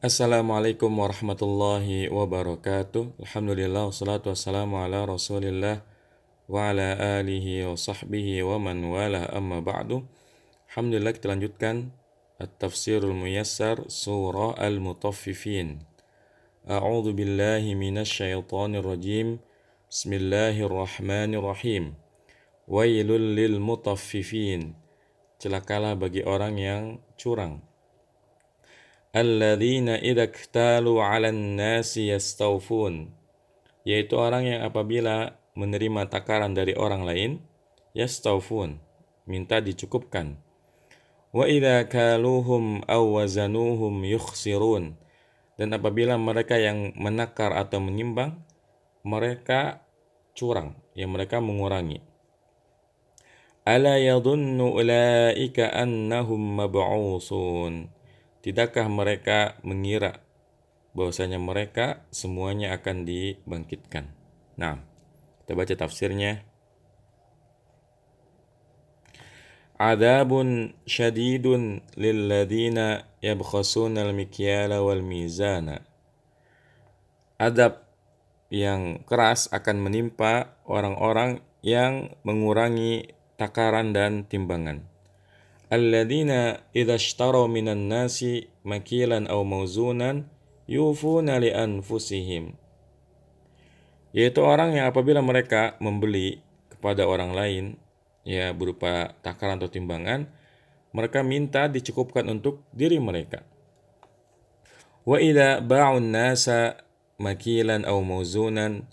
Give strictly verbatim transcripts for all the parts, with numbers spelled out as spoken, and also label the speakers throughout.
Speaker 1: Assalamualaikum warahmatullahi wabarakatuh. Alhamdulillah wassalatu wassalamu ala Rasulillah wa ala alihi wa sahbihi wa man wala amma ba'du. Alhamdulillah kita lanjutkan At-Tafsirul Muyassar Surah Al-Mutaffifin. A'udzu billahi minasy syaithanir rajim. Bismillahirrahmanirrahim. Wailul lil mutaffifin. Celakalah bagi orang yang curang. Alladzina idza iktalu 'alan nasi yastawfun, yaitu orang yang apabila menerima takaran dari orang lain, yastawfun, minta dicukupkan. Wa idza kaluhum aw wazanuhum yukhsirun, dan apabila mereka yang menakar atau menimbang, mereka curang, yang mereka mengurangi. Ala yadhunnu ulaika annahum mab'usun, tidakkah mereka mengira bahwasanya mereka semuanya akan dibangkitkan? Nah, kita baca tafsirnya. Adzabun syadidun lilladzina yabkhasuna al-mikyala wal mizana. Adab yang keras akan menimpa orang-orang yang mengurangi takaran dan timbangan. Alladzina idza ishtaraw minan nasi makilan aw mawzunan yufuna li anfusihim, yaitu orang yang apabila mereka membeli kepada orang lain, ya berupa takaran atau timbangan, mereka minta dicukupkan untuk diri mereka. Wa idza ba'un nasa makilan aw mawzunan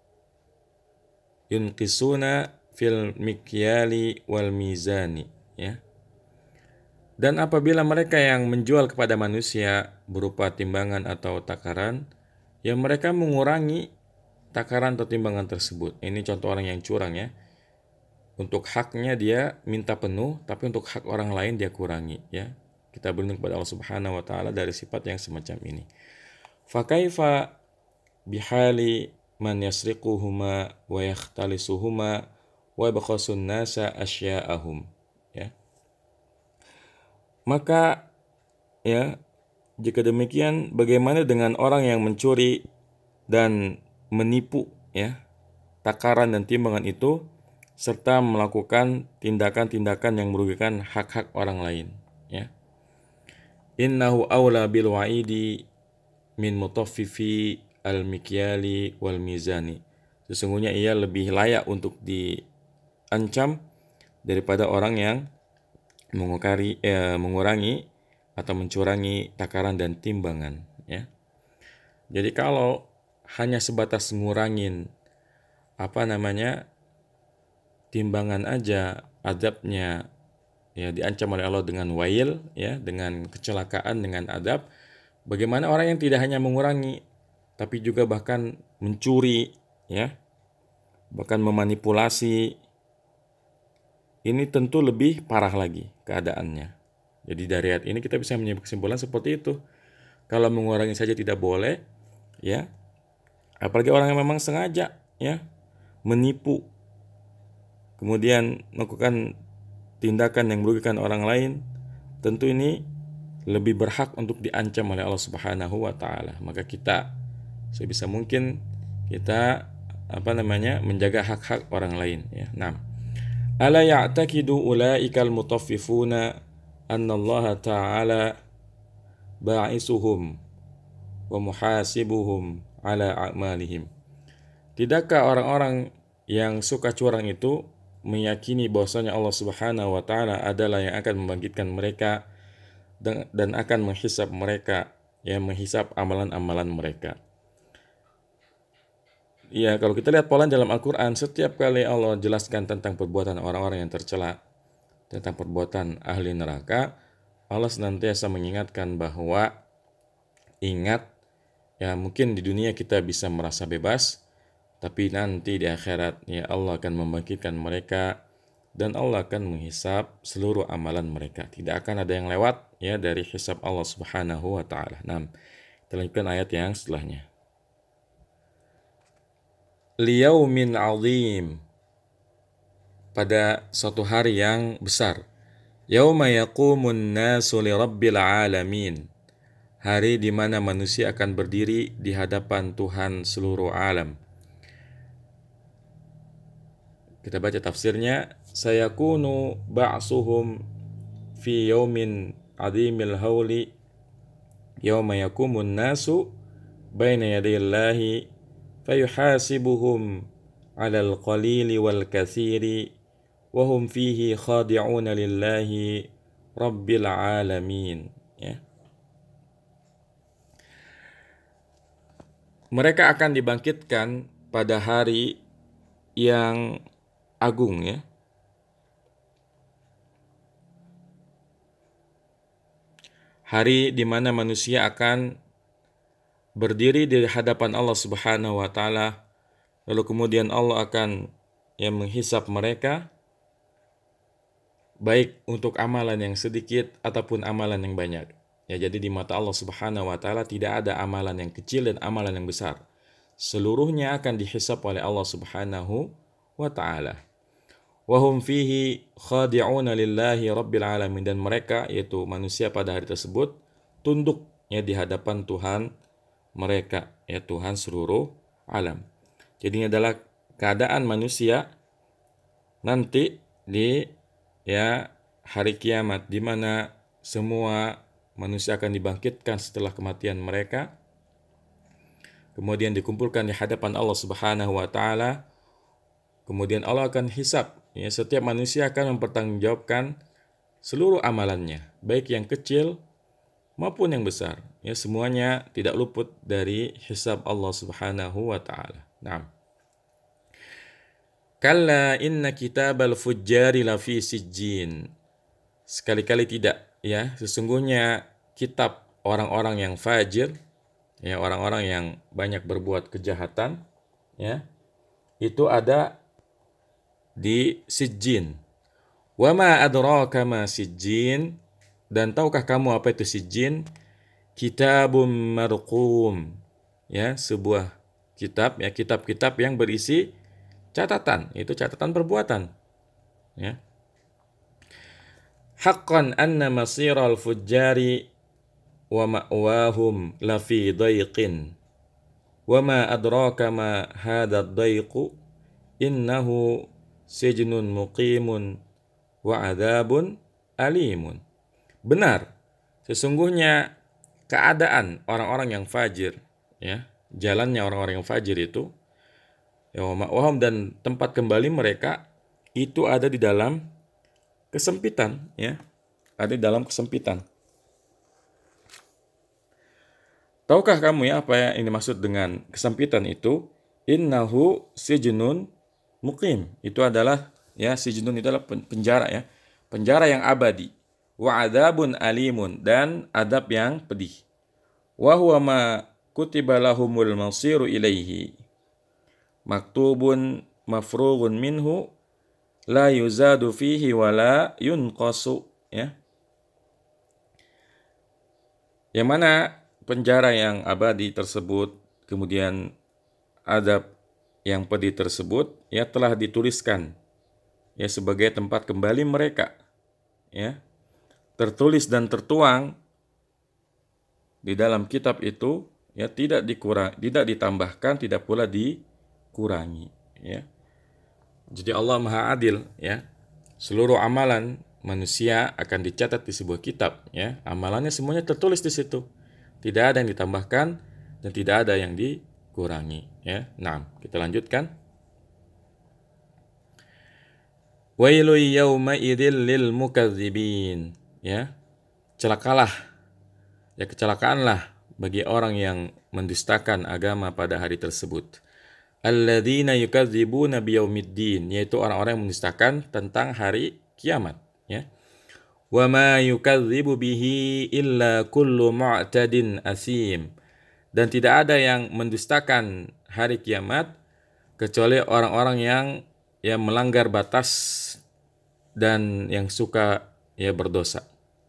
Speaker 1: yunqisuna fil mikyali wal mizani, ya. Dan apabila mereka yang menjual kepada manusia berupa timbangan atau takaran, ya mereka mengurangi takaran atau timbangan tersebut. Ini contoh orang yang curang, ya. Untuk haknya dia minta penuh, tapi untuk hak orang lain dia kurangi, ya. Kita berlindung kepada Allah Subhanahu wa taala dari sifat yang semacam ini. Fa kaifa bihali man yasriquhuma wa yakhtalisuhuma wa yabkhasun nasa asya'ahum, ya. Maka, ya, jika demikian, bagaimana dengan orang yang mencuri dan menipu, ya, takaran dan timbangan itu, serta melakukan tindakan-tindakan yang merugikan hak-hak orang lain, ya. Innahu aula bil wa'idi min mutaffifi al-mikyali wal mizani. Sesungguhnya ia lebih layak untuk diancam daripada orang yang mengukari, eh, mengurangi atau mencurangi takaran dan timbangan, ya. Jadi kalau hanya sebatas ngurangin apa namanya timbangan aja, adabnya ya diancam oleh Allah dengan wail, ya, dengan kecelakaan, dengan adab. Bagaimana orang yang tidak hanya mengurangi tapi juga bahkan mencuri, ya, bahkan memanipulasi, ini tentu lebih parah lagi keadaannya. Jadi dari ayat ini kita bisa menyimpulkan kesimpulan seperti itu. Kalau mengurangi saja tidak boleh, ya, apalagi orang yang memang sengaja, ya, menipu, kemudian melakukan tindakan yang merugikan orang lain, tentu ini lebih berhak untuk diancam oleh Allah Subhanahu wa taala. Maka kita sebisa mungkin kita apa namanya menjaga hak-hak orang lain, ya. Nah, ala ya'taqidu ulaikal mutaffifuna anna Allah ta'ala ba'isuhum wa muhasibuhum ala a'malihim. Tidakkah orang-orang yang suka curang itu meyakini bahwasanya Allah Subhanahu wa taala adalah yang akan membangkitkan mereka dan akan menghisab mereka, yang menghisab amalan-amalan mereka. Ya, kalau kita lihat pola dalam Al-Quran, setiap kali Allah jelaskan tentang perbuatan orang-orang yang tercela, tentang perbuatan ahli neraka, Allah senantiasa mengingatkan bahwa ingat, ya mungkin di dunia kita bisa merasa bebas, tapi nanti di akhirat, ya Allah akan membangkitkan mereka dan Allah akan menghisab seluruh amalan mereka. Tidak akan ada yang lewat, ya, dari hisab Allah Subhanahu wa taala. Nah, kita lanjutkan ayat yang setelahnya. Liyaumin azim, pada suatu hari yang besar. Yauma yaqumun nasu li rabbil alamin, hari di mana manusia akan berdiri di hadapan Tuhan seluruh alam. Kita baca tafsirnya, sayakunu ba'suhum fi yaumin adhimil hauli yauma yakumun nasu baina yadayillahi fayuhasibuhum 'alal qalili wal katsiri wa hum fihi khadi'una lillahi rabbil alamin. Ya. Mereka akan dibangkitkan pada hari yang agung, ya. Hari di mana manusia akan berdiri di hadapan Allah Subhanahu wa taala, lalu kemudian Allah akan yang menghisap mereka baik untuk amalan yang sedikit ataupun amalan yang banyak. Ya, jadi di mata Allah Subhanahu wa taala tidak ada amalan yang kecil dan amalan yang besar. Seluruhnya akan dihisap oleh Allah Subhanahu wa taala. Wa hum fihi khadi'una lillahi rabbil alamin, dan mereka yaitu manusia pada hari tersebut tunduk ya di hadapan Tuhan mereka, ya Tuhan seluruh alam. Jadi ini adalah keadaan manusia nanti di ya hari kiamat, di mana semua manusia akan dibangkitkan setelah kematian mereka, kemudian dikumpulkan di hadapan Allah Subhanahu wa taala. Kemudian Allah akan hisap, ya, setiap manusia akan mempertanggungjawabkan seluruh amalannya, baik yang kecil maupun yang besar. Ya, semuanya tidak luput dari hisab Allah Subhanahu wa taala. Naam. Kalla inna kitabal fujjari lafi sijjin. Sekali-kali tidak, ya, sesungguhnya kitab orang-orang yang fajir, ya, orang-orang yang banyak berbuat kejahatan, ya, itu ada di Sijjin. Wa ma adraka ma Sijjin, dan tahukah kamu apa itu Sijjin? Kitabum marqum, ya, sebuah kitab, ya, kitab-kitab yang berisi catatan, itu catatan perbuatan, ya. Haqqan anna masiral fujjari wa ma'wahum lafi dayqin. Wa ma adraka ma hadha ad-dayqu innahu sijnun muqimun wa adabun alimun. Benar, sesungguhnya keadaan orang-orang yang fajir, ya, jalannya orang-orang yang fajir itu, ya, ma'wahum, dan tempat kembali mereka itu ada di dalam kesempitan, ya, ada di dalam kesempitan. Tahukah kamu ya apa yang ini maksud dengan kesempitan itu? Innahu sijnun muqim. Itu adalah, ya, sijnun itu adalah penjara, ya. Penjara yang abadi. Wa adabun alimun, dan adab yang pedih. Wa huwa ma kutiba lahumul masiru ilaihi. Maktubun mafrughun minhu la yuzadu fihi wa la yunqasu, ya. Yang mana penjara yang abadi tersebut, kemudian adab yang pedih tersebut, ya, telah dituliskan, ya, sebagai tempat kembali mereka, ya, tertulis dan tertuang di dalam kitab itu, ya, tidak dikurang, tidak ditambahkan, tidak pula dikurangi, ya. Jadi Allah Maha Adil, ya. Seluruh amalan manusia akan dicatat di sebuah kitab, ya. Amalannya semuanya tertulis di situ. Tidak ada yang ditambahkan dan tidak ada yang dikurangi, ya. Nah, kita lanjutkan. Wailu yauma idzil lil mukadzibin, ya. Celakalah, ya, kecelakaanlah bagi orang yang mendustakan agama pada hari tersebut. Alladzina yukadzibuna biyaumiddin, yaitu orang-orang yang mendustakan tentang hari kiamat, ya. Wa ma yukadzibu bihi illa kullu mu'tadin asim, dan tidak ada yang mendustakan hari kiamat kecuali orang-orang yang yang melanggar batas dan yang suka, ya, berdosa.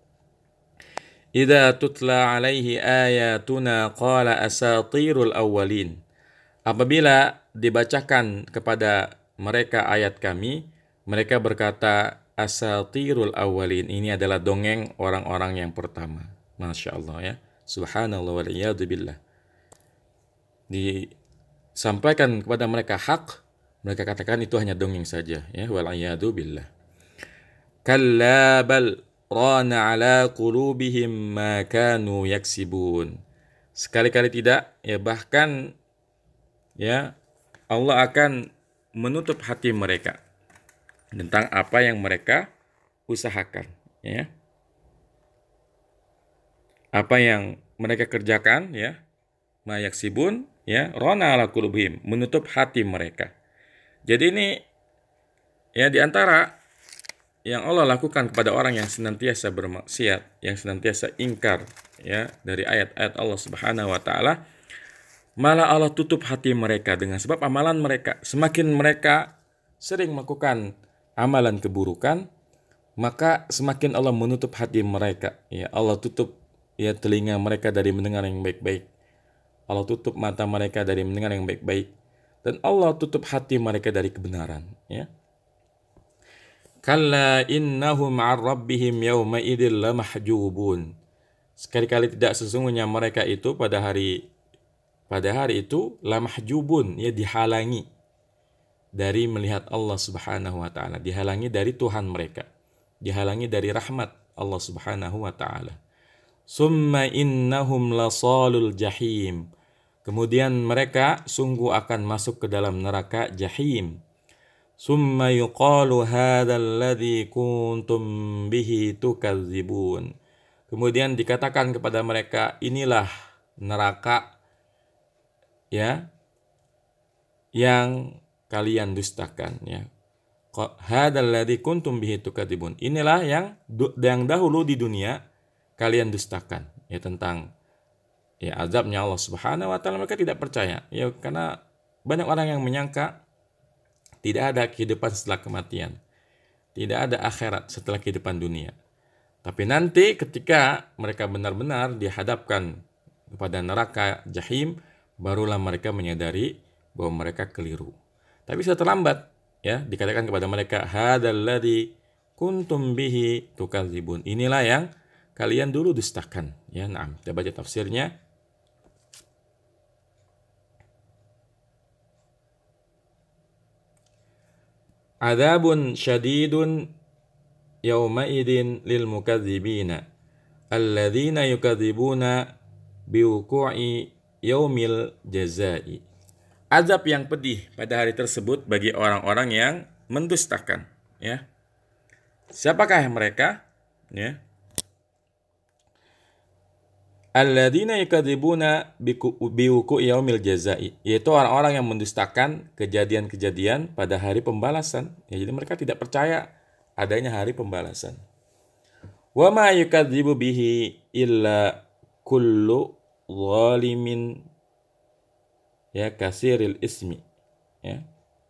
Speaker 1: Idza tutla alaihi ayatuna qala asatirul awwalin. Apabila dibacakan kepada mereka ayat kami, mereka berkata asatirul awwalin, ini adalah dongeng orang-orang yang pertama. Masya Allah, ya. Subhanallah wal iyadu billah. Disampaikan kepada mereka hak, mereka katakan itu hanya dongeng saja, ya, wal iyadu billah. Kalla bal rana ala qulubihim ma kanu yaksibun. Sekali-kali tidak, ya, bahkan ya Allah akan menutup hati mereka tentang apa yang mereka usahakan, ya. Apa yang mereka kerjakan, ya, ma yaksibun, ya, rana ala qulubihim, menutup hati mereka. Jadi ini ya di antara yang Allah lakukan kepada orang yang senantiasa bermaksiat, yang senantiasa ingkar, ya, dari ayat-ayat Allah Subhanahu wa taala, malah Allah tutup hati mereka dengan sebab amalan mereka. Semakin mereka sering melakukan amalan keburukan, maka semakin Allah menutup hati mereka. Ya, Allah tutup, ya, telinga mereka dari mendengar yang baik-baik. Allah tutup mata mereka dari mendengar yang baik-baik. Dan Allah tutup hati mereka dari kebenaran, ya. Kalla innahum 'an rabbihim yawma idzil lamahjubun. Sekali-kali tidak, sesungguhnya mereka itu pada hari pada hari itu lamahjubun, ya, dihalangi dari melihat Allah Subhanahu wa taala, dihalangi dari Tuhan mereka, dihalangi dari rahmat Allah Subhanahu wa taala. Summa innahum lasalul jahim. Kemudian mereka sungguh akan masuk ke dalam neraka jahim. Summa yuqalu hadzal ladzi kuntum bihi tukadzibun. Kemudian dikatakan kepada mereka, inilah neraka, ya, yang kalian dustakan, ya. Hadzal ladzi kuntum bihi tukadzibun. Inilah yang yang dahulu di dunia kalian dustakan, ya, tentang, ya, azabnya Allah Subhanahu wa taala. Mereka tidak percaya, ya, karena banyak orang yang menyangka tidak ada kehidupan setelah kematian, tidak ada akhirat setelah kehidupan dunia. Tapi nanti ketika mereka benar-benar dihadapkan kepada neraka jahim, barulah mereka menyadari bahwa mereka keliru. Tapi sudah terlambat, ya, dikatakan kepada mereka, hadzal ladzi kuntum bihi tukadzibun. Inilah yang kalian dulu dustakan, ya. Nah, kita baca tafsirnya. Adzabun syadidun yaumaidin lil mukadzibina alladzina yukadzibuna biwuqu'i yaumil jazai. Azab yang pedih pada hari tersebut bagi orang-orang yang mendustakan, ya. Siapakah mereka? Ya. Alladzina yukadzibuna biwuqu'i yaumil jazai, yaitu orang-orang yang mendustakan kejadian-kejadian pada hari pembalasan. Ya, jadi mereka tidak percaya adanya hari pembalasan. Wa ma yukadzibu bihi illa kullu zalimin, ya, kasiril ismi, ya.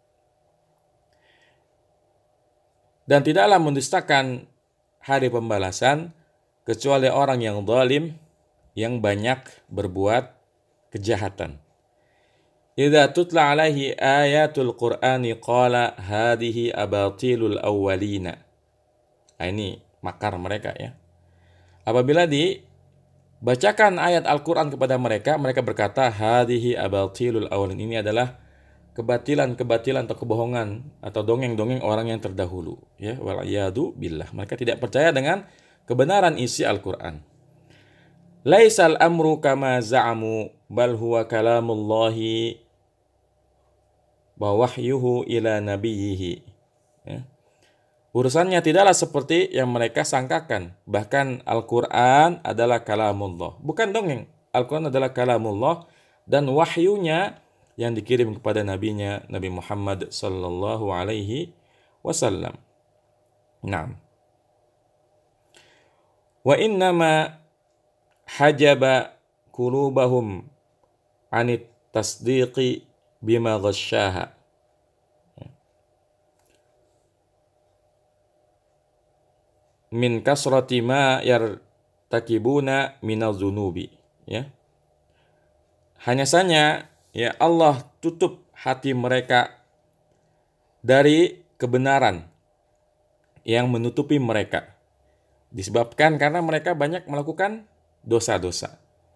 Speaker 1: Dan tidaklah mendustakan hari pembalasan kecuali orang yang zalim, yang banyak berbuat kejahatan. Idza tutla alaihi ayatul Qur'ani qala hadhihi abatilul awwalina. Nah, ini makar mereka, ya. Apabila dibacakan ayat Al-Qur'an kepada mereka, mereka berkata hadhihi abatilul awwalin. Ini adalah kebatilan-kebatilan atau kebohongan atau dongeng-dongeng orang yang terdahulu, ya, wal iyadu billah. Mereka tidak percaya dengan kebenaran isi Al-Qur'an. Laisal amru kama za'amu bal huwa kalamullahi wa wahyuhu ila nabiyhi. Ya. Urusannya tidaklah seperti yang mereka sangkakan. Bahkan Al-Quran adalah kalamullah, bukan dongeng. Al-Quran adalah kalamullah dan wahyunya yang dikirim kepada nabinya Nabi Muhammad sallallahu alaihi wasallam. Naam. Wa innama hajaba qulubahum anit tasdiqi bima ghasyaha. Min kasrati ma yartakibuna minal zunubi, ya. Hanya saja, ya, Allah tutup hati mereka dari kebenaran yang menutupi mereka, disebabkan karena mereka banyak melakukan dosa-dosa.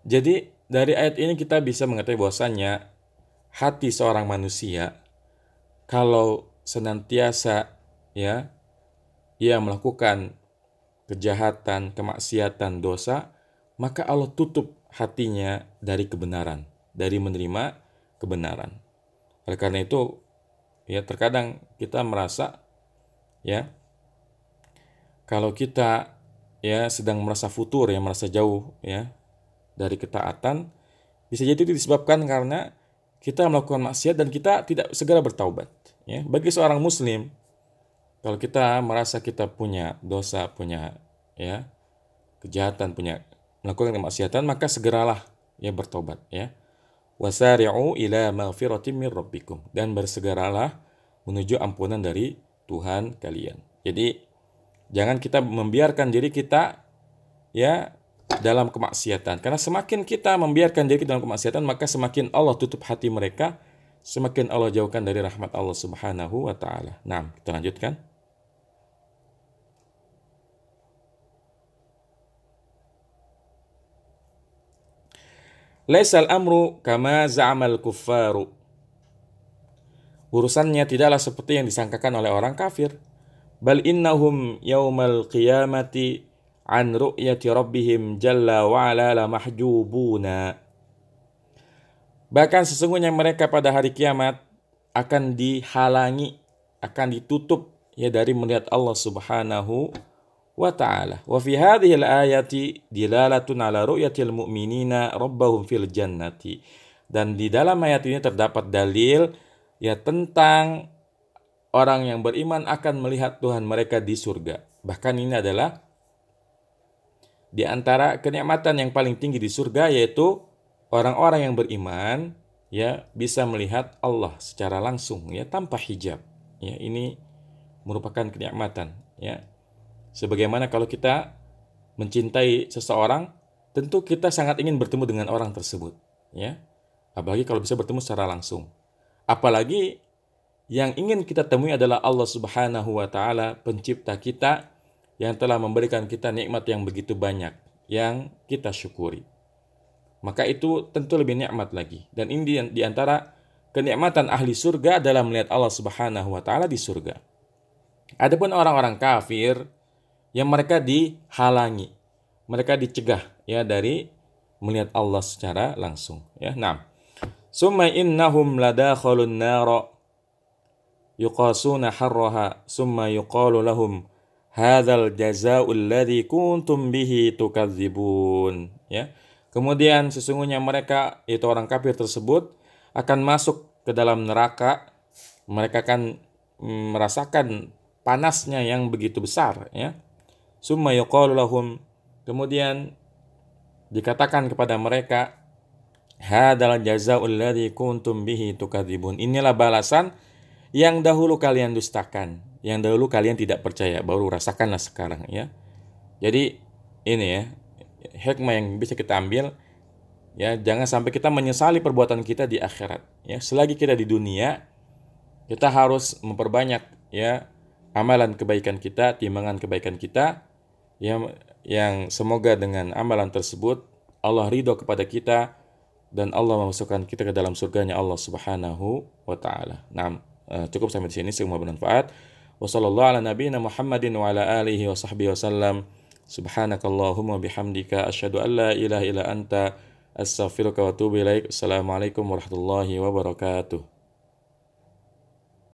Speaker 1: Jadi dari ayat ini kita bisa mengetahui bahwasannya hati seorang manusia kalau senantiasa ya ia melakukan kejahatan, kemaksiatan, dosa, maka Allah tutup hatinya dari kebenaran, dari menerima kebenaran. Oleh karena itu, ya terkadang kita merasa ya kalau kita ya sedang merasa futur, ya merasa jauh ya dari ketaatan, bisa jadi itu disebabkan karena kita melakukan maksiat dan kita tidak segera bertaubat. Ya, bagi seorang muslim, kalau kita merasa kita punya dosa, punya ya kejahatan, punya melakukan kemaksiatan, maka segeralah ya bertobat ya. Wasari'u ila maghfiratin min rabbikum, dan bersegeralah menuju ampunan dari Tuhan kalian. Jadi jangan kita membiarkan diri kita ya dalam kemaksiatan, karena semakin kita membiarkan diri kita dalam kemaksiatan, maka semakin Allah tutup hati mereka, semakin Allah jauhkan dari rahmat Allah Subhanahu wa taala. Nah, kita lanjutkan. Laisal amru kama za'amal kuffaru. Urusannya tidaklah seperti yang disangkakan oleh orang kafir. Bal innahum yaumal qiyamati an ru'yati rabbihim jalla wa ala la mahjubuna. Bahkan sesungguhnya mereka pada hari kiamat akan dihalangi, akan ditutup ya dari melihat Allah Subhanahu wa ta'ala. Wa fi hadhihi al-ayati dilalatun ala ru'yatil mu'minina rabbahum fil jannati. Dan di dalam ayat ini terdapat dalil ya tentang orang yang beriman akan melihat Tuhan mereka di surga. Bahkan ini adalah di antara kenikmatan yang paling tinggi di surga, yaitu orang-orang yang beriman ya bisa melihat Allah secara langsung ya tanpa hijab. Ya, ini merupakan kenikmatan ya. Sebagaimana kalau kita mencintai seseorang, tentu kita sangat ingin bertemu dengan orang tersebut, ya. Apalagi kalau bisa bertemu secara langsung. Apalagi yang ingin kita temui adalah Allah Subhanahu wa taala, pencipta kita yang telah memberikan kita nikmat yang begitu banyak yang kita syukuri. Maka itu tentu lebih nikmat lagi. Dan ini di antara kenikmatan ahli surga adalah melihat Allah Subhanahu wa taala di surga. Adapun orang-orang kafir yang mereka dihalangi, mereka dicegah ya dari melihat Allah secara langsung ya. Nah, summa innahum ladakhalun nar yuqasuna harraha summa yuqalu lahum hadzal jazaa'ul ladzi kuntum bihi tukadzibun ya. Kemudian sesungguhnya mereka, itu orang kafir tersebut, akan masuk ke dalam neraka. Mereka akan merasakan panasnya yang begitu besar ya. Summa yuqalu lahum, kemudian dikatakan kepada mereka, hadzal jazaa'ul ladzi kuntum bihi tukadzibun. Inilah balasan yang dahulu kalian dustakan, yang dahulu kalian tidak percaya, baru rasakanlah sekarang ya. Jadi ini ya hikmah yang bisa kita ambil ya, jangan sampai kita menyesali perbuatan kita di akhirat ya. Selagi kita di dunia, kita harus memperbanyak ya amalan kebaikan kita, timbangan kebaikan kita yang yang semoga dengan amalan tersebut Allah ridho kepada kita dan Allah memasukkan kita ke dalam surganya Allah Subhanahu wa taala. Nah, cukup sampai di sini, semoga bermanfaat. Wassallallahu ala nabiyina Muhammadin wa ala alihi wa sahbihi wasallam. Subhanakallahumma bihamdika asyhadu an la ilaha illa anta astaghfiruka wa atubu ilaik. Assalamualaikum warahmatullahi wabarakatuh.